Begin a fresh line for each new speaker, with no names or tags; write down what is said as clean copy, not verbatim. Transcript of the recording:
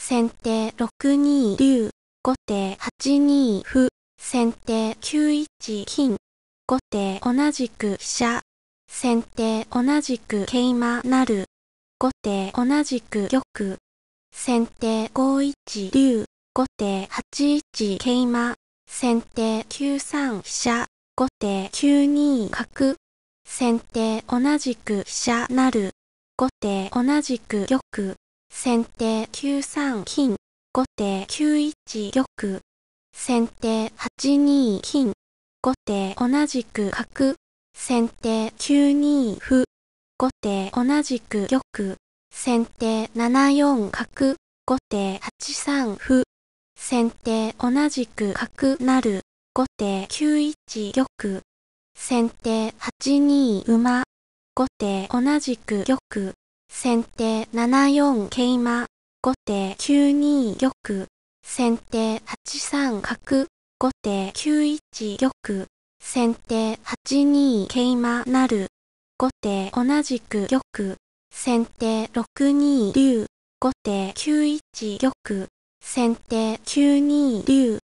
先手6二竜、後手8二歩、先手9一金、後手同じく飛車、先手同じく桂馬成、後手同じく玉、先手5一竜、後手8一桂馬、先手9三飛車、後手9二角、先手同じく飛車成、後手同じく玉、先手9三金、後手9一玉、先手8二金、後手同じく角、先手9二歩、後手同じく玉、先手7四角、後手8三歩、先手同じく角成、後手9一玉、先手8二馬、後手同じく玉、先手7四桂馬、後手9二玉、先手8三角、後手9一玉、先手8二桂馬成、後手同じく玉、先手6二竜、後手9一玉、先手9二竜、